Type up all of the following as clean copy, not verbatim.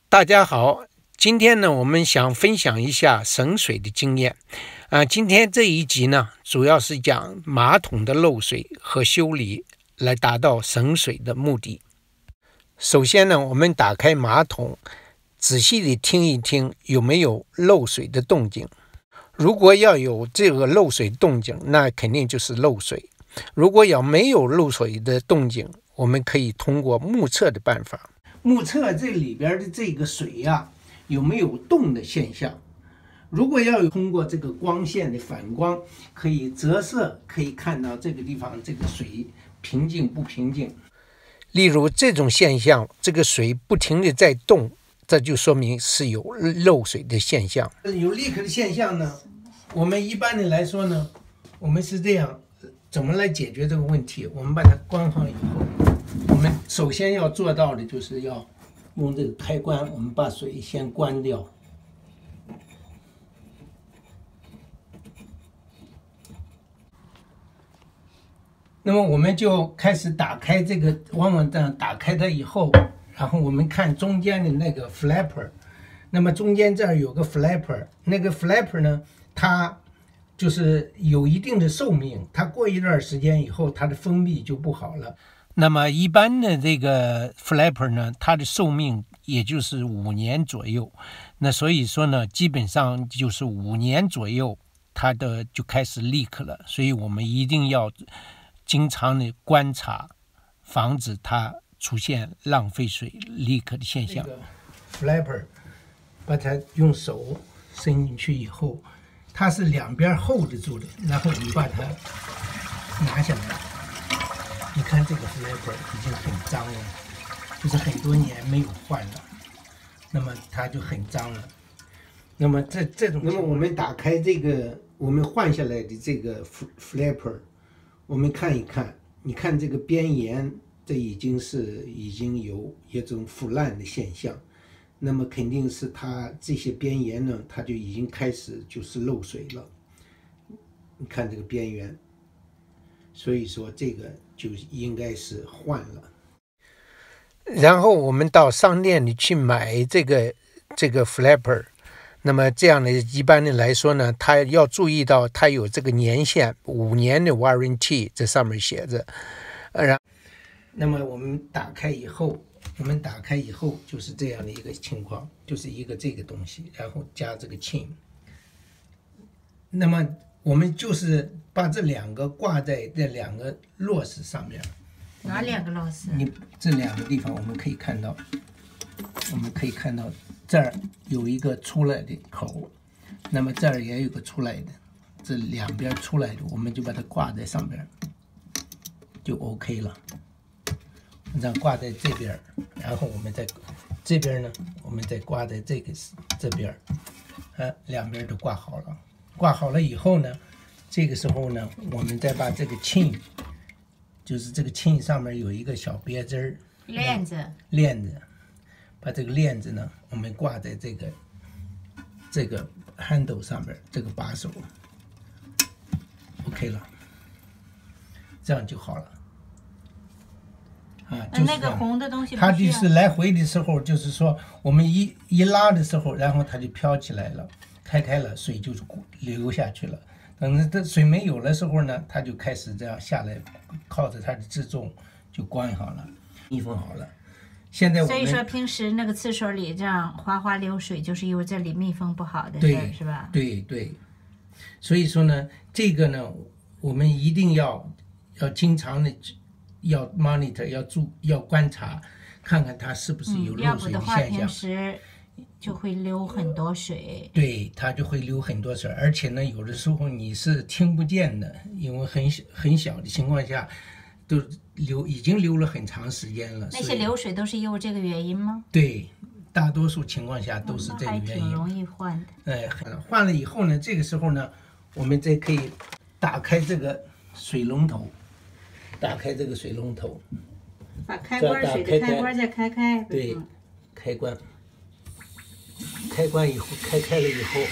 大家好，今天呢，我们想分享一下省水的经验。今天这一集呢，主要是讲马桶的漏水和修理，来达到省水的目的。首先呢，我们打开马桶，仔细地听一听有没有漏水的动静。如果要有这个漏水动静，那肯定就是漏水。如果要没有漏水的动静，我们可以通过目测的办法。目测这里边的这个水呀，有没有动的现象。如果要有通过这个光线的反光，可以折射，可以看到这个地方这个水平静不平静。例如这种现象，这个水不停地在动，这就说明是有漏水的现象。有 leak 的现象呢，我们一般的来说呢，我们是这样，怎么来解决这个问题？我们把它关上以后，我们首先要做到的就是要用这个开关，我们把水先关掉。那么我们就开始打开这个，往往这样打开它以后，然后我们看中间的那个 flapper。那么中间这儿有个 flapper， 那个 flapper 呢，它就是有一定的寿命，它过一段时间以后，它的封闭就不好了。那么一般的这个 flapper 呢，它的寿命也就是5年左右。那所以说呢，基本上就是5年左右，它的就开始 leak 了。所以我们一定要经常的观察，防止它出现浪费水 leak 的现象。这个 flapper 把它用手伸进去以后，它是两边 hold 住的，然后你把它拿下来。你看这个 flapper 已经很脏了，就是很多年没有换了，那么它就很脏了。那么这种，那么我们打开这个我们换下来的这个 flapper， 我们看一看，你看这个边沿，这已经有一种腐烂的现象，那么肯定是它这些边沿呢，它就已经开始就是漏水了。你看这个边缘，所以说这个就应该是换了。然后我们到商店里去买这个 flapper， 那么这样的一般的来说呢，它要注意到它有这个年限，5年的 warranty， 这上面写着。那么我们打开以后就是这样的一个情况，就是一个这个东西，然后加这个 chain。那么我们就是把这两个挂在这两个螺丝上面。 哪两个螺丝？ 你这两个地方我们可以看到，这儿有一个出来的口，那么这儿也有个出来的，这两边出来的，我们就把它挂在上边，就 OK 了。这样挂在这边，然后我们再这边呢，我们再挂在这边，两边都挂好了。挂好了以后呢，这个时候呢，我们再把这个 chain， 就是这个 chain 上面有一个小别针儿，链子，把这个链子呢，我们挂在这个 handle 上面，这个把手 ，OK 了，这样就好了。就是那个红的东西， 它就是来回的时候，就是说我们一拉的时候，然后它就飘起来了，开了，水就流下去了。等这水没有的时候呢，它就开始这样下来，靠着它的自重就关好了，密封好了。现在我们所以说平时那个厕所里这样哗哗流水，就是因为这里密封不好的事， 是吧？ 对。所以说呢，这个呢，我们一定要经常的。要 monitor， 要观察，看看它是不是有漏水的现象。要不的话， 平时就会流很多水。 对，它就会流很多水，而且呢，有的时候你是听不见的，因为很小的情况下，都已经流了很长时间了。 那些流水都是因为这个原因吗？ 对，大多数情况下都是这个原因。 还挺容易换的。 换了以后呢，这个时候呢，我们再可以打开这个水龙头。打开这个水龙头， 把开关水的开关再开。 对，开关以后开了以后，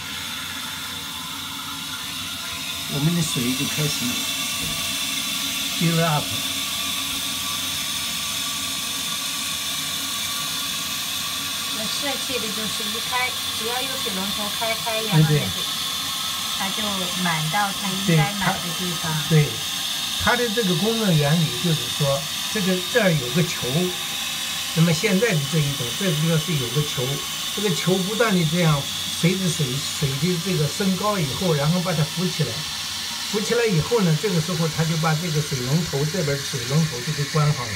我们的水就开始 fill up。 设计的就是一开，只要有水龙头开，然后它就满到它应该满的地方。 对，它的这个工作原理就是说，这儿有个球，那么现在的这一种，这个是有个球，这个球不断的这样随着水的这个升高以后，然后把它浮起来。浮起来以后呢，这个时候它就把这个水龙头这边水龙头就给关上了。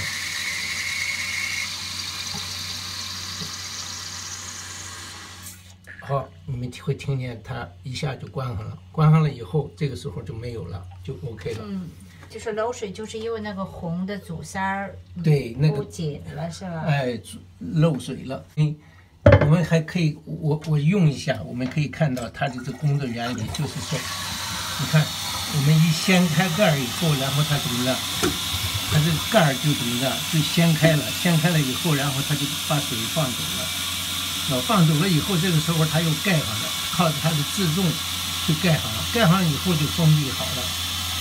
好，你们会听见它一下就关上了。关上了以后，这个时候就没有了，就 OK 了。 就是漏水，就是因为那个红的阻塞儿对那个不紧了，是吧？ 哎，漏水了。我们还可以，我用一下，我们可以看到它的这工作原理，就是说，你看。我们一掀开盖儿以后，然后它怎么了？它这个盖儿就怎么了？就掀开了，掀开了以后，然后它就把水放走了。放走了以后，这个时候它又盖上了，靠着它的自重就盖上了。盖上以后就封闭好了。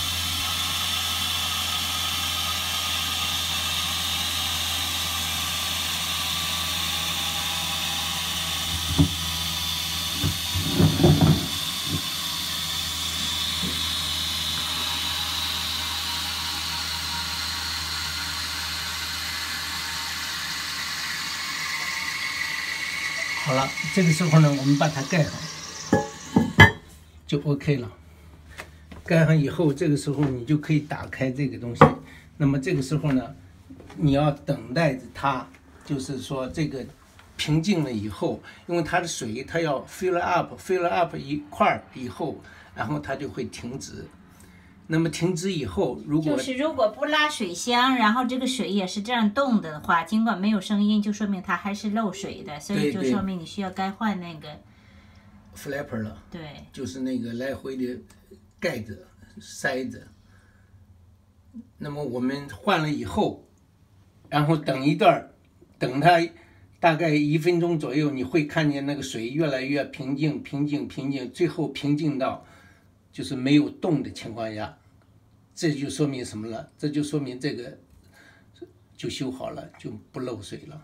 好了，这个时候呢，我们把它盖上，就 OK 了。盖上以后，这个时候你就可以打开这个东西。那么这个时候呢，你要等待着它，就是说这个平静了以后，因为它的水它要 fill up 一块以后，然后它就会停止。那么停止以后，如果不拉水箱，然后这个水也是这样动的话，尽管没有声音，就说明它还是漏水的，所以就说明你需要该换那个 flapper 了。 对， 就是那个来回的盖子塞子。那么我们换了以后，然后等一段，等它大概1分钟左右，你会看见那个水越来越平静，最后平静到就是没有动的情况下。这就说明什么了？这就说明这个就修好了，就不漏水了。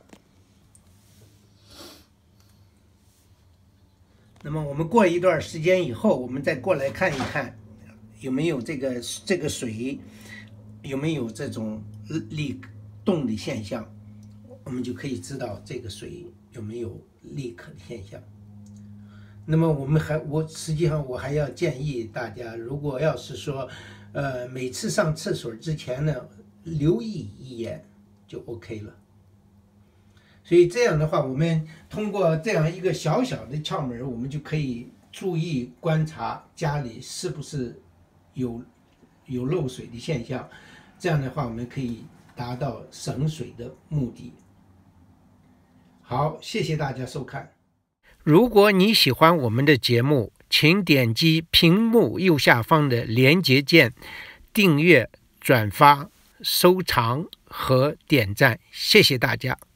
那么我们过一段时间以后，我们再过来看一看，有没有这个水有没有这种动的现象，我们就可以知道这个水有没有leak的现象。那么实际上我还要建议大家，如果要是说每次上厕所之前呢，留意一眼就 OK 了。所以这样的话，我们通过这样一个小小的窍门，我们就可以注意观察家里是不是有漏水的现象。这样的话，我们可以达到省水的目的。好，谢谢大家收看。如果你喜欢我们的节目，请点击屏幕右下方的连结键，订阅、转发、收藏和点赞，谢谢大家。